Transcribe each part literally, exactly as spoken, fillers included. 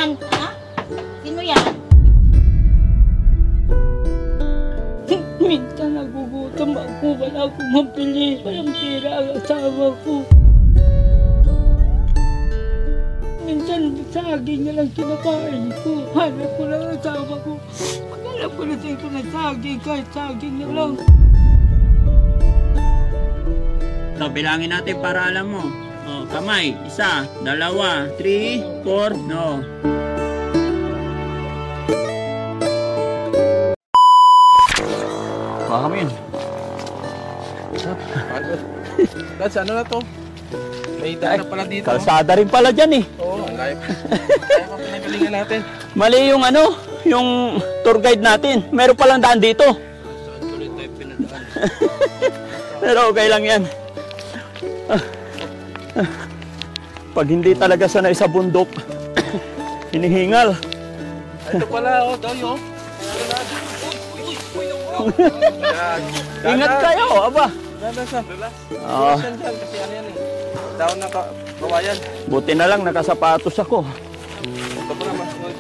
yan? Ha? Sino yan? Minsan nagugutom ako, wala akong mapili. Walang pera ang asawa ko. Minsan saging na lang kinakain ko. Hanap ko lang ang asawa ko. Pag alam ko na sa'yo ko na saging, kahit saging na lang. So, bilangin natin para alam mo. Oh, kamay, isa, dalawa, three, four, no. Baka kami yun. Dad, ano na to? May daan na pala dito. Kalsada rin pala dyan eh. Oo, ang layo. Kaya pa pinagalingan natin. Mali yung ano, yung tour guide natin. Meron palang daan dito. Saan tuloy tayo pinadaan? Pero okay lang yan. Ah, ah. Pag hindi talaga sanay sa bundok, hinihingal. Ito pala, oh, daw yun. Ingat kayo, aba. Dadan sa. Ah, Dadan dyan, kasi ano yan eh. Daon na ka- kawayan. buti na lang nakasapatos ako. Ito pala, mas good.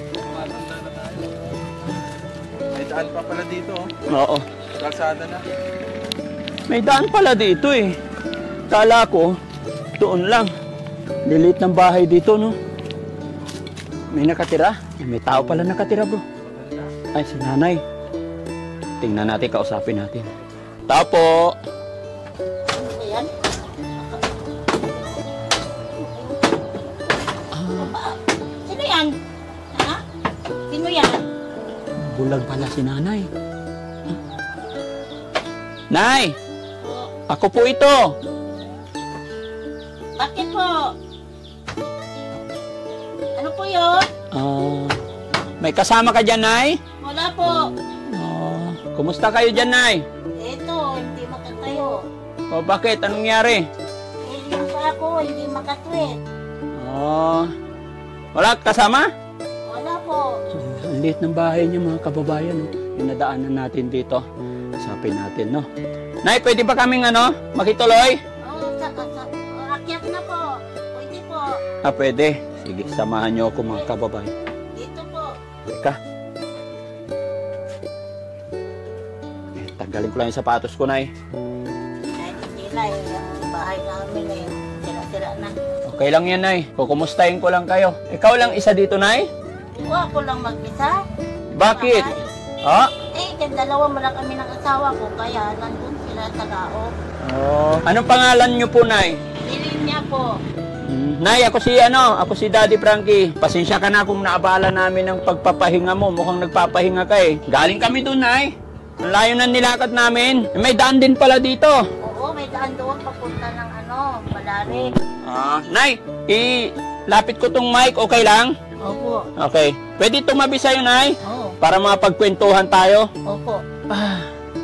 May daan pa pala dito, oh. Oo. Kalsada na. May daan pala dito eh. Kala ko, doon lang. Lilit ng bahay dito, no? May nakatira. May tao pala nakatira, bro. Ay, si nanay. Tingnan natin, kausapin natin. Tapo! Ano ba yan? Ah. Sino yan? Ha? Sino yan? Bulag pala si nanay. Nay! Po. Ako po ito! Bakit po? Ano po yun? Ah, may kasama ka dyan, Nay? Wala po. Ah, kumusta kayo dyan, Nay? Ito, hindi makatayo. O bakit? Anong nangyari? Eh, yung pa ako, hindi makatwit. Ah, wala kasama? Wala po. Ang liit ng bahay niyo, mga kababayan. No? Yung nadaanan natin dito. Kasapin natin, no? Nay, pwede ba kaming ano, makituloy? Oh, sa, sa, akyat na po. Pwede po. Ah, pwede. Sige, samahan niyo ako, mga kababayan. Dito po. Teka. Eh, tanggalin ko lang yung sapatos ko, Nay. Ay, hindi na eh. Yung bahay namin eh. Sira-sira na. Okay lang yan, Nay. Kukumustahin ko lang kayo. Ikaw lang isa dito, Nay? Oo, ako lang mag-isa. Bakit? Ah? Eh, kaya dalawa mo lang kami ng asawa ko. Kaya nandun sila sa Lao. Oh. Anong pangalan niyo po, Nay? Bilin niya po. Hmm. Nay, ako si ano, ako si Daddy Frankie. Pasensya ka na kung naabala namin ng pagpapahinga mo. Mukhang nagpapahinga ka eh. Galing kami doon, Nay. Ang layo na nilakad namin. May daan din pala dito. Oo, may daan doon papunta ng ano, Malari. Ah, Nay, i-lapit ko tong mic, okay lang? Opo. Okay. Pwede tumabi sa'yo, Nay? Oo. Para mapagkwentuhan tayo. Opo. Ah.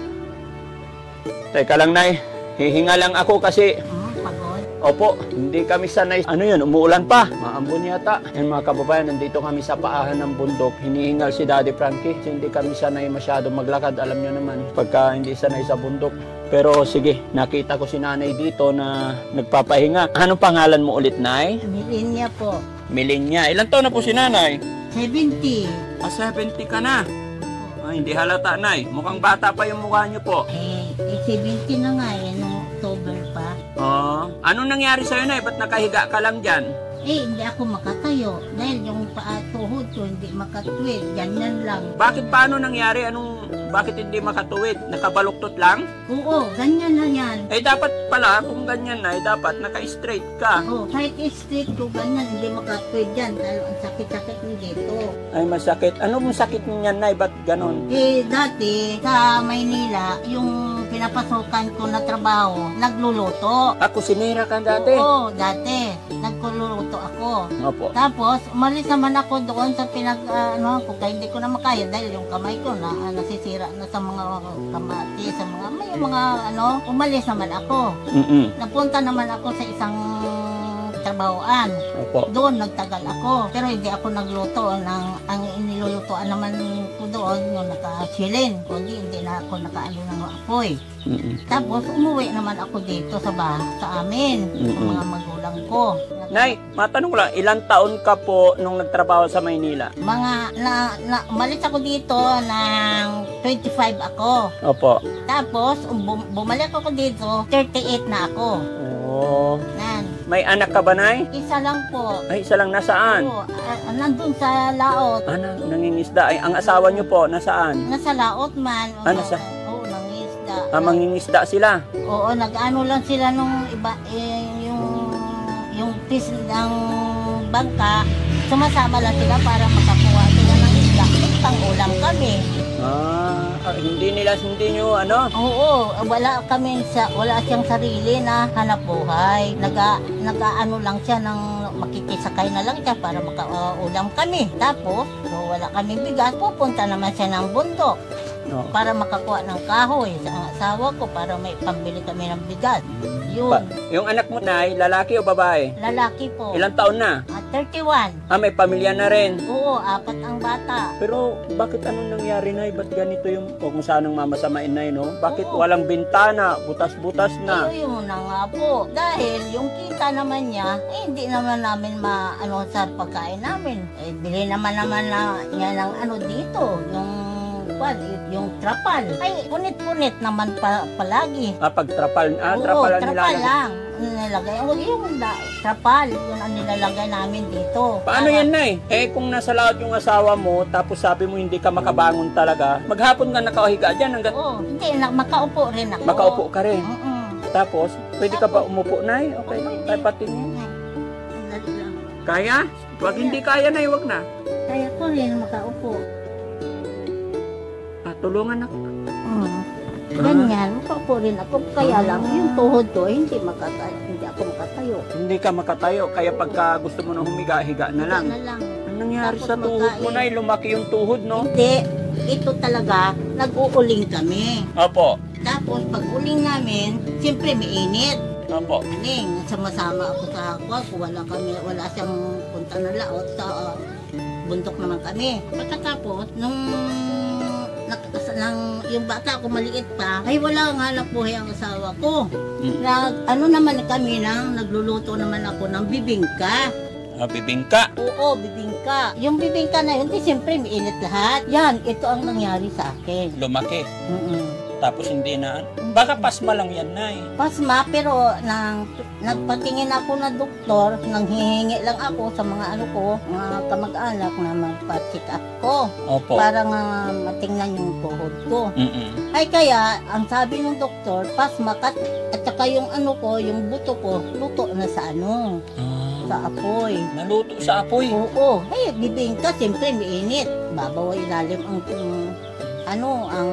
Teka lang, Nay. Hihinga lang ako kasi, Hmm, pagod. opo, hindi kami sanay. Ano yun, umuulan pa. Maambon yata. Yan mga kababayan, nandito kami sa paahan ng bundok. Hinihingal si Daddy Frankie. Kasi hindi kami sanay masyado maglakad. Alam nyo naman, pagka hindi sanay sa bundok. Pero sige, nakita ko si nanay dito na nagpapahinga. Anong pangalan mo ulit, Nay? Bilin niya po. Milinya. Ilan taon na po si nanay? seventy. Ah, seventy ka na. Ah, hindi halata, Nay. Mukhang bata pa yung mukha niyo po. Eh, eh seventy na nga eh, nung October pa. Oh, anong nangyari sa'yo, Nay? Ba't nakahiga ka lang dyan? Eh, hindi ako makatayo. Dahil yung paa tuhod ko hindi makatwid. Ganyan lang. Bakit paano nangyari? Anong, bakit hindi makatuwid? Nakabaluktot lang? Oo, ganyan na yan. Eh, dapat pala, kung ganyan na, eh, dapat naka-straight ka. Oh, kahit straight ko ganyan, hindi makatwid yan. Dahil ang sakit-sakit ng dito. Ay, masakit. Ano mong sakit niyan, Nay? Ba't ganon? Eh, dati, sa Maynila, yung pinapasukan ko na trabaho, nagluluto. Ako, sinira ka dati. Oo, dati. Nagkululuto ako. Opo. Tapos, umalis naman ako doon sa pinag, uh, ano, ko, kaya hindi ko na makaya dahil yung kamay ko na uh, nasisira na sa mga kamati, sa mga, may mga, ano, umalis naman ako. Mm-mm. Napunta naman ako sa isang pinagtrabahoan. Opo. Doon nagtagal ako. Pero hindi ako nagluto. Ng, ang inilulutoan naman ko doon, yung nakasilin. Kundi hindi na ako nakaano ng apoy. Mm-mm. Tapos umuwi naman ako dito sa bah sa amin, sa Mm-mm. mga magulang ko. Nay, matanong ko lang, ilang taon ka po nung nagtrabaho sa Maynila? Mga, na, na, umalis ako dito ng twenty-five ako. Opo. Tapos, bum, bumalik ako dito, thirty-eight na ako. Oh. Nan, May anak ka ba, Nay? isa lang po. Ay, isa lang nasaan? Oo, ah, nandun sa laot. Ah, na- nangingisda. Ay, ang asawa niyo po, nasaan? Nasa laot man. Ah, nasa- Oo, nangisda. Ah, mangingisda sila. Oo, nag-ano lang sila nung iba, eh, yung, yung piece ng bangka, sumasama lang sila para makakuha sila ng isda. Pang ulam kami. Ah, ah, hindi nila, hindi nyo, ano? Oo, wala kami sa, wala siyang sarili na hanap buhay. Naga, nagaano lang siya ng makikisakay na lang siya para makaulam kami. Tapos, so wala kami bigas, pupunta naman siya ng bundok No. para makakuha ng kahoy sa asawa ko para may pambili kami ng bigas. Yun, Pa- yung anak mo, Nay, lalaki o babae? lalaki po. Ilang taon na? Ah, thirty-one. Ah, may pamilya na rin. Oo, apat ang bata. Pero bakit anong nangyari, Nay? Ba't ganito yung, huwag mo sanang mamasamain, Nay, no? Bakit Oo. walang bintana, butas-butas na? Ayun na nga po. Dahil yung kita naman niya, eh, hindi naman namin maano sa pagkain namin. Eh, bili naman naman na niya ng ano dito, yung kwan, yung trapal. Ay, punit-punit naman pa, palagi. Ah, pag trapal, ah, Oo, trapal ang trapal nilalagay. lang. Ang Nilalagay. O, yung da, trapal, yun ang nilalagay namin dito. Paano Para- yan, Nay? Eh, kung nasa laot yung asawa mo, tapos sabi mo hindi ka makabangon talaga, maghapon ka nakahiga dyan hanggang Oo, hindi, na, makaupo rin ako. makaupo ka rin. Mm-mm. Tapos, pwede ka ba umupo, Nay? Okay lang, tayo patingin. Dali lang. Kaya? Pag hindi kaya, Nay, wag na. Kaya ko rin makaupo. Ah, tulungan ako. Mm. Ganyan, makaupo rin ako. Kaya lang, yung tuhod ko, hindi, makatayo, hindi ako makatayo. Hindi ka makatayo, kaya pagka gusto mo na humiga, higa na lang. Na lang. Anong nangyari Tapos sa tuhod mo, magkain. Nay? Lumaki yung tuhod, no? Hindi, ito talaga, nag-uuling kami. Opo. Tapos, pag uling namin, siyempre may init. Opo. Aning, sama-sama ako sa kwan, kung wala kami, wala siyang punta na laot sa uh, bundok naman kami. Pagkatapos, nung nakas, nang, yung bata ko maliit pa, ay wala nga na buhay ang asawa ko. Mm. Nag, ano naman kami nang nagluluto naman ako ng bibingka. Ah, bibingka. Oo, bibingka. Yung bibingka na yun, di siyempre may init lahat. Yan, ito ang nangyari sa akin. Lumaki. Mm-mm. Tapos hindi na. Baka pasma lang yan, Nay. Pasma, pero nang nagpatingin ako na doktor, nang hihingi lang ako sa mga ano ko, mga kamag-anak na magpa-check up ko. Opo. Para nga matingnan yung tuhod ko. Mm-mm. Ay kaya, ang sabi ng doktor, pasma kat, at saka yung ano ko, yung buto ko, luto na sa ano, Ah, sa apoy. naluto sa apoy. Oo, ay bibingka, siyempre may init. Babaw ilalim ang, um, ano, ang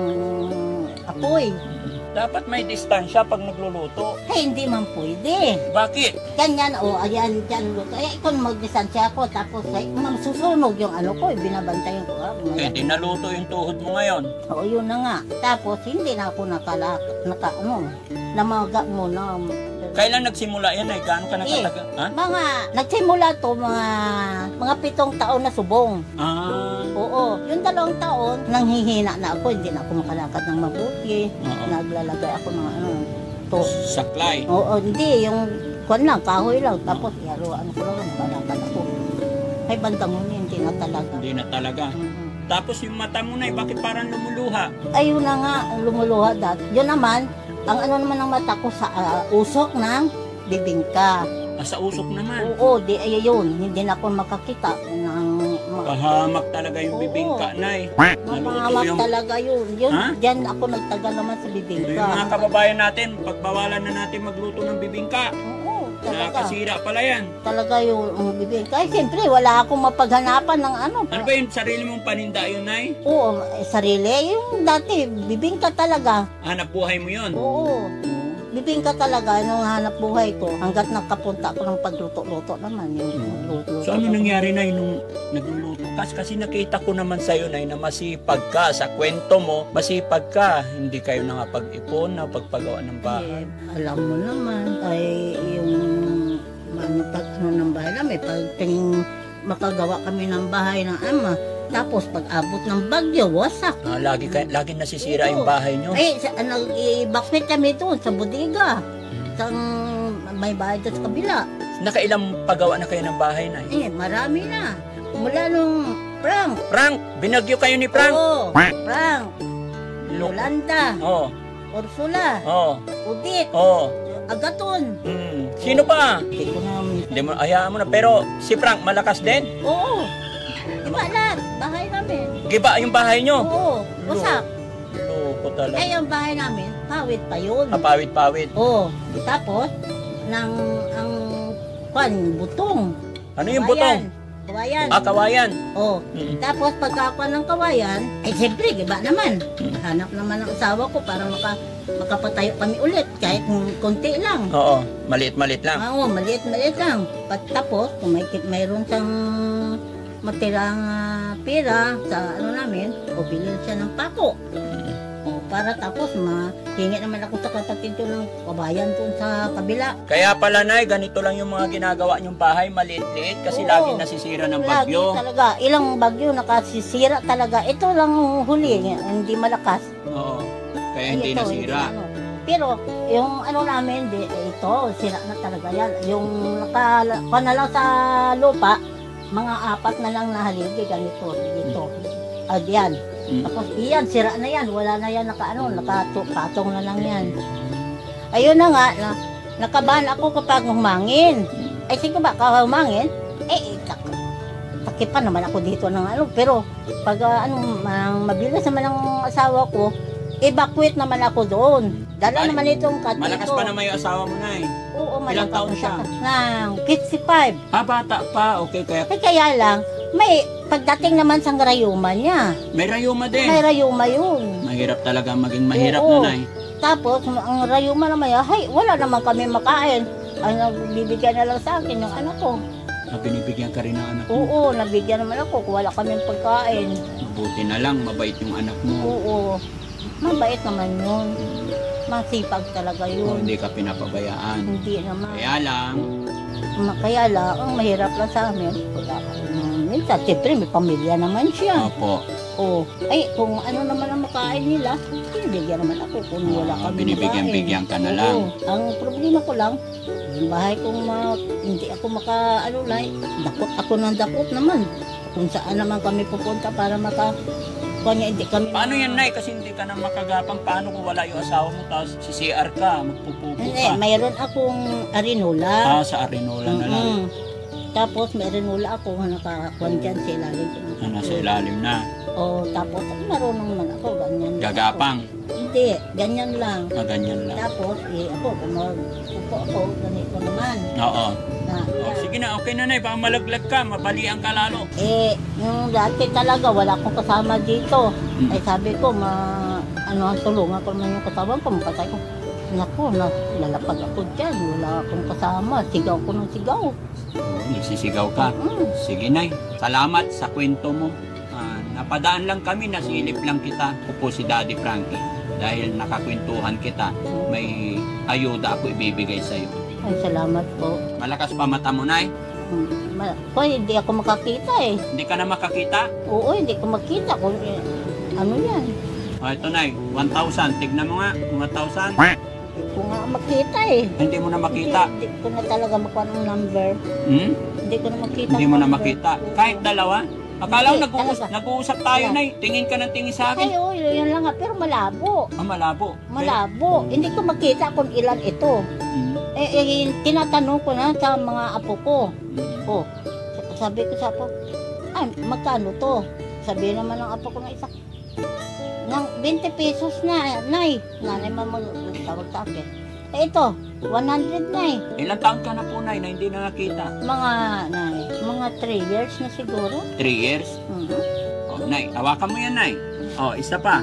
apoy. Dapat may distansya pag nagluluto. Ay, hindi man pwede. Bakit? Ganyan, o, oh, ayan, dyan luto. Ay, kung magdistansya ako, tapos ay, magsusunog yung ano ko, binabantayan ko. Ah, Eh, di naluto yung tuhod mo ngayon. Oo, yun na nga. Tapos, hindi na ako nakala, naka, ano, namaga mo na. Kailan nagsimula yan, Nay? Gaano ka nakatagal? Ha? Mga, nagsimula to, mga, mga pitong taon na subong. Ah. Oo, yung dalawang taon, nanghihina na ako, hindi na ako makalakad ng mabuti. Oo. Naglalagay ako ng ano, to. Saklay. Oo, hindi, yung kwan lang, kahoy lang. Tapos, yaro, ano ko lang, makalakad ako. Ay, bandang huli, hindi na talaga. Hindi na talaga. Mhm. Tapos yung mata mo, Nay, bakit parang lumuluha? Ayun na nga, ang lumuluha dati. Yun naman, ang ano naman ng mata ko sa ah, usok ng bibingka. Ah, sa usok naman. Oo, di, ay, yun, hindi na ako makakita ng mga Pahamak talaga yung Oo. bibingka, Nay. Naluto mapahamak yung... talaga yun. Yun, Ha? dyan ako nagtagal naman sa Yung bibingka. mga kababayan natin, pagbawalan na natin magluto ng bibingka. Oo, talaga. Nakakasira pala yan. Talaga yung um, bibingka. Ay, siyempre, wala akong mapaghanapan ng ano. Ano ba yung sarili mong paninda yun, Nay? Oo, eh, sarili. Yung dati, bibingka talaga. Hanap buhay mo yun. Oo. Bibingka talaga nung hanap buhay ko. Hanggat nakapunta ako ng pagluto-luto naman. Yung Hmm. luto. So ano nangyari, Nay, nung nagluluto ka? Kasi nakita ko naman sa'yo, Nay, na masipag ka. Sa kwento mo, masipag ka. Hindi kayo nakapag-ipon na pagpagawa ng bahay. Eh, alam mo naman, ay yung ano, pag ano ng bahay namin, pag ting makagawa kami ng bahay ng ama, tapos pag abot ng bagyo, wasak. Ah, lagi, kay, lagi nasisira Oo. yung bahay nyo. Eh, sa, nag-evacuate kami doon sa bodega. Sa may bahay doon sa kabila. Nakailang pagawa na kayo ng bahay na? Eh, marami na. Mula nung Frank. Frank, binagyo kayo ni Frank. Oo, Frank. Lo- Yolanda. Oh, Ursula. oh, Udit. oh. Agaton. Hmm. Sino pa? Hindi ko na... Hindi mo, hayaan mo na. Pero si Frank, malakas din. Oo. Iba lang. Bahay namin. Giba yung bahay nyo. Oo. Wasak. Loko talaga. Eh, yung bahay namin, pawid pa yun. Ah, pawid-pawid. Oo. Tapos, nang ang kwan, butong. Ano yung butong? Kawayan. Ah, kawayan. Oo. Mm. Tapos pagkakuha ng kawayan, eh siyempre, iba naman. Hanap naman ang asawa ko para maka, makapatayo kami ulit, kahit konti lang. Oo, maliit-maliit lang. Oo, maliit-maliit lang. Pagtapos, kung may, mayroon siyang matirang ah, pera sa ano namin, o bilhin siya ng pako. O, para tapos mahingi naman ako sa kapatid ko ng kabayan doon sa kabila. Kaya pala, Nay, ganito lang yung mga ginagawa nyong bahay, maliit-liit, kasi Oo. lagi nasisira ng Lagi bagyo. talaga. Ilang bagyo nakasisira talaga. Ito lang huli, hindi malakas. Oo, kaya Ay, hindi ito, nasira. ano. Pero yung ano namin, di, ito, sira na talaga yan. Yung naka, na lang sa lupa, mga apat na lang na haligi, ganito, dito. At yan. Mm. Tapos iyan, sira na yan. Wala na yan, naka, ano, nakapatong na lang yan. Ayun na nga, na, nakabahan ako kapag humangin. Ay, sige ba, kahumangin? Eh, eh tak, takipan naman ako dito ng ano. Pero, pag uh, ano, mang, mabilis naman ang asawa ko, evacuate naman ako doon. Dala Bali, naman itong kati Malakas ko. pa naman yung asawa mo, Nay. Oo, Ilang malakas taon na siya? Nang fifty-five. Ah, bata pa. Okay, kaya Eh, kaya lang, may pagdating naman sa rayuma niya. may rayuma din. May rayuma yun. Mahirap talaga maging mahirap Oo. na, Nay. Tapos, ang rayuma naman yan, hay, wala naman kami makain. Ay, nagbibigyan na lang sa akin yung anak ko. Na binibigyan ka rin ng anak mo. Oo, nabigyan naman ako kung wala kami pagkain. Mabuti na lang, mabait yung anak mo. Oo, mabait naman yun. Masipag talaga O, yun. hindi ka pinapabayaan. Hindi naman. Kaya lang, Ma- Kaya lang, ang mahirap lang sa amin. Pag, um, minsan, siyempre, may pamilya naman siya. opo, Oo. Ay, kung ano naman ang makain nila, binibigyan naman ako kung wala Ah, kami binibigyan-bigyan ka na Oo. lang. Ang problema ko lang, yung bahay kong ma, hindi ako maka, ano lang, dakot ako ng dakot naman. Kung saan naman kami pupunta para maka, kanya hindi kami. paano yan, Nay? Kasi hindi ka na makagapang. Paano kung wala yung asawa mo, tapos si C R ka, magpupupo Hindi, ka? mayroon akong arinola. Ah, sa Arinola na lang. Mm-mm. Tapos may arinola ako na nakakuan dyan sa ilalim. Ah, nasa ilalim na. O, tapos marunong naman ako, ganyan. lang Gagapang. ako. Hindi, ganyan lang. Ah, ganyan lang. Tapos, eh, ako, kung mag-upo ako, ganito naman. Oo. Na, Oh, sige na, okay na, Nay. Baka malaglag ka, mabalian ka lalo. eh, yung dati talaga, wala akong kasama dito. Mm. Eh, sabi ko, ma, ano, tulungan ko naman yung kasama ko, makatay ko. Naku, na, lalapag ako dyan, wala akong kasama, sigaw ko ng sigaw. Oh, nagsisigaw ka. Mm. Sige, Nay. Salamat sa kwento mo. Ah, napadaan lang kami, nasilip lang kita. Ako po si Daddy Frankie. Dahil nakakwentuhan kita, may ayuda ako ibibigay sa'yo. Ay, salamat po. Malakas pa mata mo, Nay. Mm, ma- ko, hindi ako makakita eh. Hindi ka na makakita. Oo, hindi ko makita kung eh, ano yan. O, ito, Nay. one thousand. Tignan mo nga. one thousand. Hindi ko nga makita eh. Hindi mo na makita. Hindi, hindi ko na talaga makuha ng number. Hmm? Hindi ko na makita. Hindi ang mo na number. makita. Kahit dalawa. Akala ko Hindi, nag-uus- talaga. nag-uusap tayo, Yeah. Nay. Tingin ka ng tingin sa Ay, akin. oo, yun lang nga. Pero malabo. Ah, malabo. Malabo. Hindi ko makita kung ilan ito. Hmm. Eh, eh, tinatanong ko na sa mga apo ko. Hmm. Oh, sabi ko sa apo, ay, magkano to? Sabi naman ng apo ko na isa, ng twenty pesos na, nay. Nanay mama tawag sa akin. Eh, ito, one hundred na eh. Ilang taon ka na po, Nay, na hindi na nakita? Mga, nay, mga three years na siguro. Three years? Mhm. Oh, Nay, hawakan mo yan, Nay. Oh, isa pa.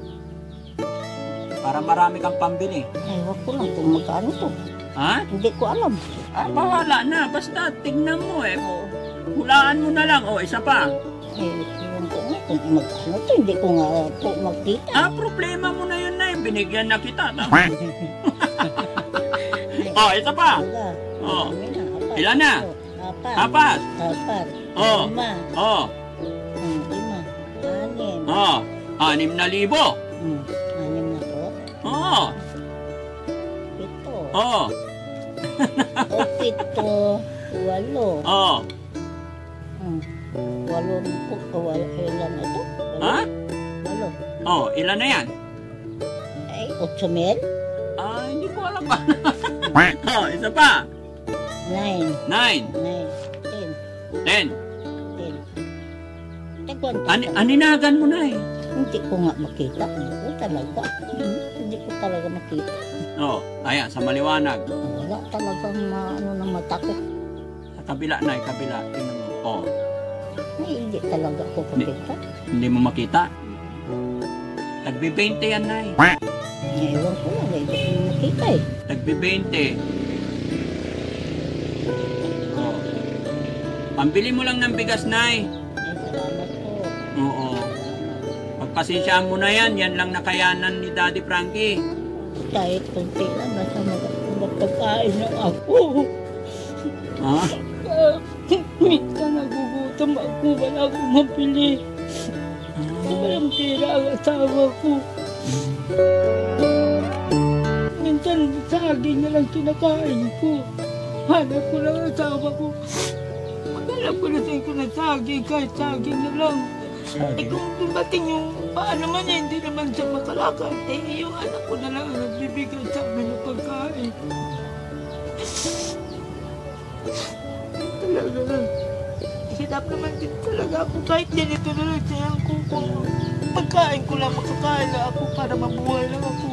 Para marami kang pambili. Ay, wag ko lang kung magkano to. Ha? Hindi ko alam. Ah, bahala na. Basta tignan mo eh. Hulaan mo na lang. Oh, isa pa. Eh, ewan ko nga kung magkano to. Hindi ko nga po magkita. Ah, problema mo na yun, Nay. Binigyan na kita. Oh, isa pa. Talaga. Oh. Marami na, apa. Ilan na? Apat. Apat. Apat. Oh. Lima. Oh. Hmm, lima. Anim. Oh. Anim na libo. Hmm, anim na to. Oh. Pito. Oh. O pito. Walo. Oh. Hmm. Walo po. O walo. Ilan na to? Walo. Ha? Walo. Oh, ilan na yan? Ay, otso mil? Ah, hindi ko alam pa. Oh, isa pa. Nine. Nine. Nine. Ten. Ten. Ten. Tagwan. Ani aninagan mo na eh. Hindi ko nga makita. Hindi ko talaga. Hindi ko talaga makita. Oh, ayan, sa maliwanag. Wala talagang ma, ano na mata ko. Sa kabila na, kabila. Tingnan mo. Oh, Ay, hindi talaga ako makita. hindi mo makita. Tagbi-bente yan, Nay. Ewan ko lang, hindi ko makita eh. Tagbi-bente. Oh. Pambili mo lang ng bigas, Nay. Ay, salamat po. Oo. Pagpasensyaan mo na yan, yan lang nakayanan ni Daddy Frankie. Kahit kunti lang, basta mag- magpagkain na ako. Ha? Minsan nagugutom ako, wala akong mapili. Walang pera ang asawa ko. Minsan saging na lang kinakain ko. Hanap ko lang ang asawa ko. Maghanap ko na sa'yo ko ng saging, kahit saging na lang. Eh kung dumating yung paa naman niya, hindi naman siya makalakad. Eh yung anak ko na lang ang nagbibigay sa amin ng pagkain. Talaga lang. Hirap naman din talaga ako. Kahit ganito na lang siya ko. Kung pagkain ko lang, makakain na ako para mabuhay lang ako.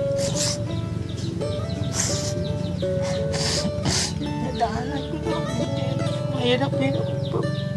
Nadaanan ko na ako din. Mahirap hirap po.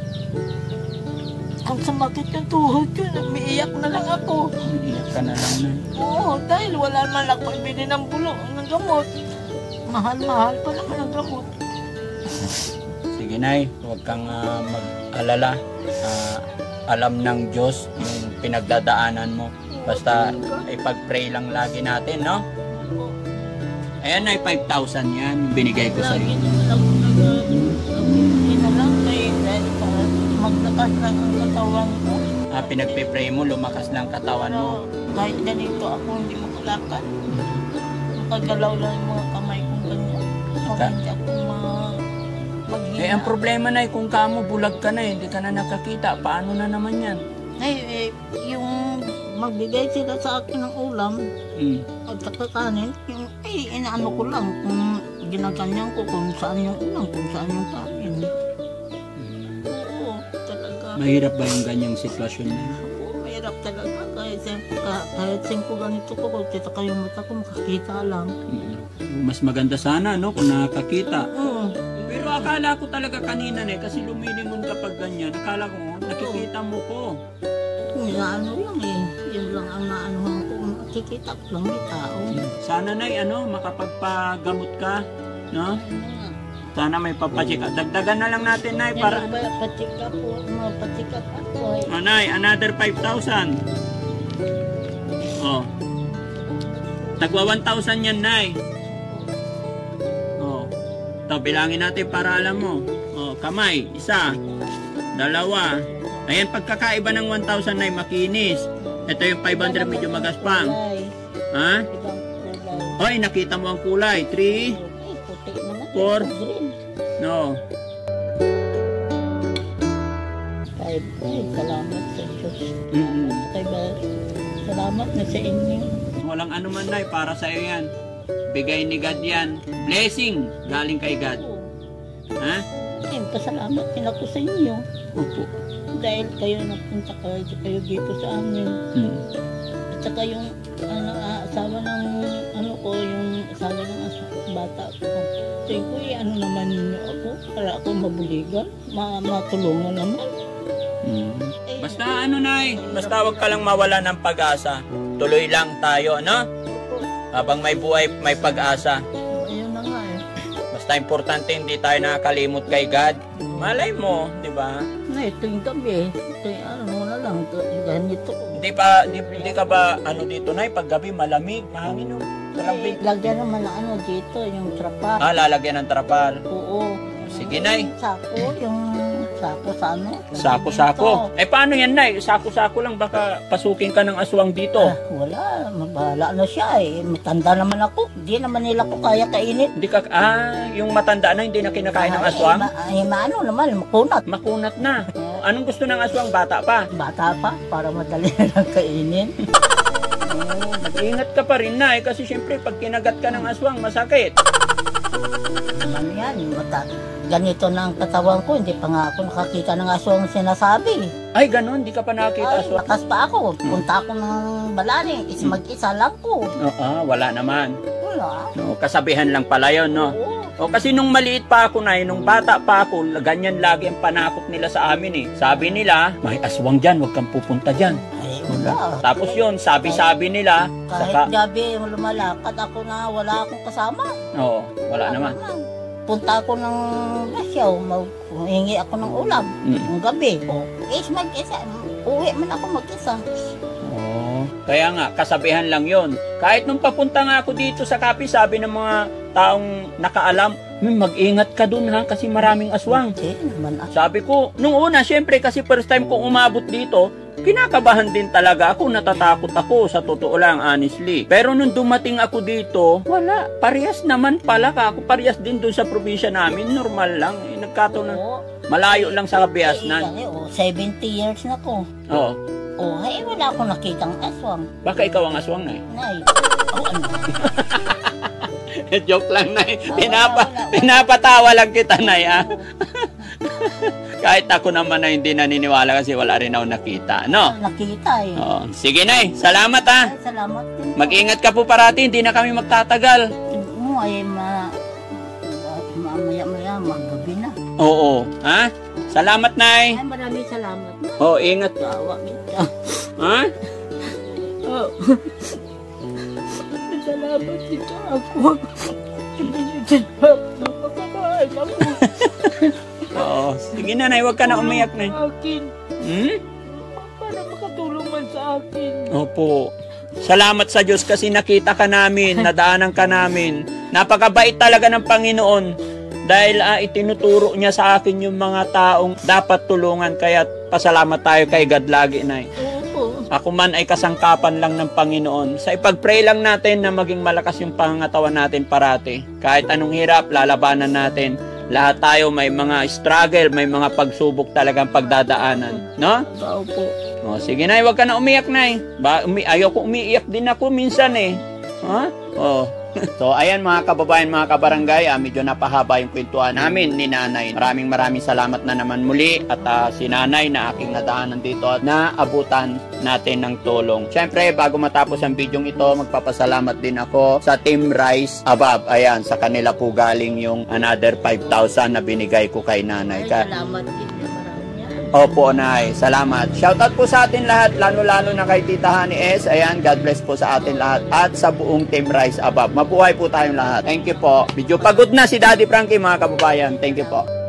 Ang sumakit yung tuhod ko, umiiyak na lang ako. Iyak ka na lang, Nay. Oo, dahil wala man ako ibili ng bulong ng gamot. Mahal-mahal pa naman ang gamot. Sige, Nay. Huwag kang ah, mag-alala. Ah, alam ng Diyos yung pinagdadaanan mo. Basta ipag-pray lang lagi natin, no? Ayan, Nay, five thousand yan. Yung binigay ko sa'yo. Lagi naman ako nag-abili na lang kay dahil para maglakas lang ang katawan ko. Ah, pinagpe-pray mo, lumakas lang katawan mo. Pero kahit ganito ako hindi makalakad. Makagalaw lang yung mga kamay kong ganyan. Pag Ka- hindi ako ma maghina. Eh, ang problema, Nay, kung kamo bulag ka na, eh, hindi ka na nakakita. Paano na naman yan? Ay, eh, yung magbigay sila sa akin ng ulam Hmm. at saka kanin, yung, eh, inaano ko lang kung ginaganyan ko kung saan yung ulam, kung saan yung kanin. Oo, talaga. Mahirap ba yung ganyang sitwasyon na yun? Oo, mahirap talaga. Kahit, ah, kahit singko ganito ko, kung kita kayong mata ko, makakita lang. Mm. Mas maganda sana, no, kung nakakita. Oo. Pero akala ko talaga kanina, eh, kasi lumilingon kapag ganyan. Akala ko, nakikita mo ko. Inaano lang eh. Yun lang ang naanuhan ko. Makikita ko lang may tao. Sana, Nay, ano, makapagpagamot ka, no? Ano nga. Sana may papachika. Dagdagan na lang natin, Nay, para... Para patika po, mapatika ako eh. Oh, Nay, another five thousand. Oh. Tagwa one thousand yan, Nay. Oh. Ito, bilangin natin para alam mo. Oh, kamay, isa, dalawa. Ayan, pagkakaiba ng one thousand, Nay, makinis. Ito yung five hundred, medyo magaspang. Kulay. Ha? Ibang kulay. Oy, nakita mo ang kulay. three, Eh, puti naman. Four. Green. no. Five. Ay, salamat sa Diyos. Mm-mm. Kay ba, salamat na sa inyo. Walang ano man, Nay, para sa'yo yan. Bigay ni God yan. Blessing galing kay God. Ha? Eh, pasalamat din ako sa inyo. Opo. Dahil kayo napunta kayo, kayo dito sa amin. Mm. At saka yung ano, ah, asawa ng ano ko, yung asawa ng as- bata ko. Sabi ko, eh, ano naman ninyo ako para ako mabuligan, ma matulungan naman. Mm. Eh, Basta ano, Nay, basta wag ka lang mawala ng pag-asa. Tuloy lang tayo, no? Habang may buhay, may pag-asa. ayun na nga eh. Basta importante hindi tayo nakakalimot kay God. Malay mo, di ba? Na ito yung gabi, ito yung ano na lang, ito, ganito ko. Hindi pa, di, hindi ka ba, ano dito, Nay, pag gabi malamig, mahangin, no? Walang Eh, big. lagyan naman ng ano dito, yung trapa. Ah, lalagyan ng trapal. Oo. sige, Nay. Yung sako, yung sako sa ano? Sako-sako. Eh, paano yan, Nay? Sako-sako lang, baka pasukin ka ng aswang dito. Ah, wala, mabahala na siya eh. Matanda naman ako. Hindi naman nila ko kaya kainin. Hindi ka, ah, yung matanda na hindi na kinakain ng aswang? Ay, ma- ay, maano naman, makunat. Makunat na. Oh, anong gusto ng aswang? Bata pa? Bata pa, para madali na lang kainin. Oh, mag-ingat ka pa rin, Nay, kasi syempre pag kinagat ka ng aswang, masakit. Ano yan, mata ganito na ang katawan ko, hindi pa nga ako nakakita ng aswang sinasabi. Ay, ganun, hindi ka pa nakakita Ay, aswang? lakas pa ako. Punta ako ng Balaling, is mag-isa lang ko. Oo, ah, wala naman. Wala. No, kasabihan lang pala yun, no? Oo. O kasi nung maliit pa ako, Nay, nung bata pa ako, ganyan lagi ang panakot nila sa amin eh. Sabi nila, may aswang dyan, huwag kang pupunta dyan. Ay, wala. Tapos yun, sabi-sabi nila, Kahit saka, gabi lumalakad ako na wala akong kasama. oo, wala naman. Punta ako ng Basyaw, maghingi ako ng ulam. Mm. Ng gabi. O, is mag-isa. Uwi man ako mag-isa. Oo. Kaya nga, kasabihan lang yon. Kahit nung papunta nga ako dito sa Capiz, sabi ng mga taong nakaalam, "Hmm, mag-ingat ka dun ha, kasi maraming aswang." Hindi naman ako. Sabi ko, nung una, syempre, kasi first time kong umabot dito, kinakabahan din talaga ako, natatakot ako, sa totoo lang, honestly. Pero nung dumating ako dito, wala, parehas naman pala ka. Ako parehas din dun sa probinsya namin, normal lang. Eh, nagkataon na, Oo. malayo lang sa Kabiasnan. Eh, oh, seventy years na ko. Oo. Oh, hey, wala akong nakitang aswang. Baka ikaw ang aswang, Nay. Nay. Oh, ano? Joke lang, Nay. Ah, Pinapa, wala, wala. pinapatawa lang kita, Nay, ah. Kahit ako naman na hindi naniniwala kasi wala rin ako nakita, no? Nakita eh. Oo. Sige, Nay. Salamat, ah. Ay, salamat din. Mag-ingat ka po parati, hindi na kami magtatagal. Mo ay ma... Mamaya-maya, magabi na. Oo. Ha? Salamat, Nay. Ay, maraming salamat. Oo, ingat. Tawa kita. Ha? Oh. Salamat dito ako. Makakain ako. Oo. Sige na, Nay. Huwag ka na umiyak, Nay. Sa akin. Hmm? Para makatulong man sa akin. Opo. Salamat sa Diyos kasi nakita ka namin, nadaanan ka namin. Napakabait talaga ng Panginoon dahil ah, itinuturo niya sa akin yung mga taong dapat tulungan. Kaya pasalamat tayo kay God lagi, Nay. Opo. Ako man ay kasangkapan lang ng Panginoon. Sa ipag-pray lang natin na maging malakas yung pangangatawan natin parati. Kahit anong hirap, lalabanan natin. Lahat tayo may mga struggle, may mga pagsubok talagang pagdadaanan. No? Opo. O, sige, Nay, huwag ka na umiyak, Nay. Ba, umi ayoko umiiyak din ako minsan eh. Ha? O. So, ayan mga kababayan, mga kabarangay, ah, medyo napahaba yung kwentuhan namin ni Nanay. Maraming maraming salamat na naman muli at ah, si Nanay na aking nadaanan dito at naabutan natin ng tulong. Siyempre, bago matapos ang video ito, magpapasalamat din ako sa Team Rise Above. Ayan, sa kanila po galing yung another five thousand na binigay ko kay Nanay. Ay, Ka salamat din. Opo, Nay. Salamat. Shoutout po sa atin lahat, lalo-lalo na kay Tita Honey S. Ayan, God bless po sa atin lahat at sa buong Team Rise Above. Mabuhay po tayong lahat. Thank you po. Medyo pagod na si Daddy Frankie, mga kababayan. Thank you po.